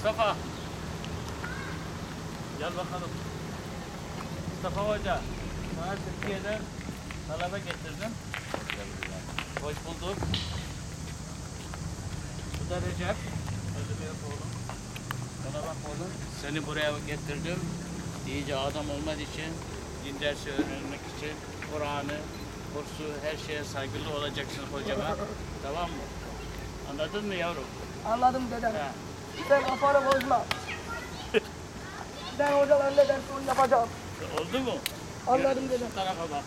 Mustafa. Gel bakalım. Mustafa Hoca. Sana Türkiye'den talebe getirdim. Hoş bulduk. Bu da Recep. Hadi bir yap oğlum. Bana bak oğlum. Seni buraya getirdim. İyice adam olmak için, din dersi öğrenmek için, Kur'an'ı, kursu, her şeye saygılı olacaksın hocama. Tamam mı? Anladın mı yavrum? Anladım dedem. Ha. Sen kafanı bozma. Ben hocalar ne derse onu yapacağım. Oldu mu? Anladım Gel, dedem. şu tarafa bak.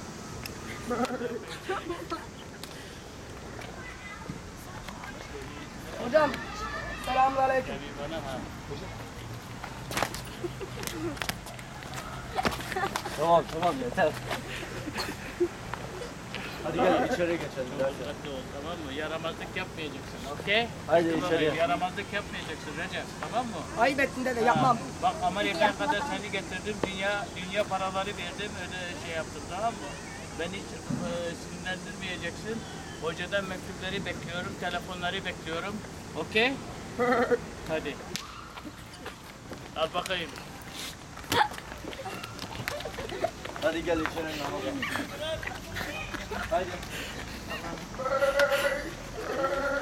Hocam, selamünaleyküm. Tabii bana ha. Tamam yeter. Hadi gel içeri geçelim. Dikkatli ol, tamam mı? Yaramazlık yapmayacaksın, okey? Haydi Tamam, içeriye. yaramazlık yapmayacaksın Recep, tamam mı? Ayıp ettin dede, yapmam. Ha, bak Amerika'ya kadar seni getirdim, dünya paraları verdim, öyle şey yaptım, tamam mı? Ben hiç sinirlendirmeyeceksin. Hocadan mektupları bekliyorum, telefonları bekliyorum, okey? Hadi. Al bakayım. Hadi gel içeri namaza. Haydi.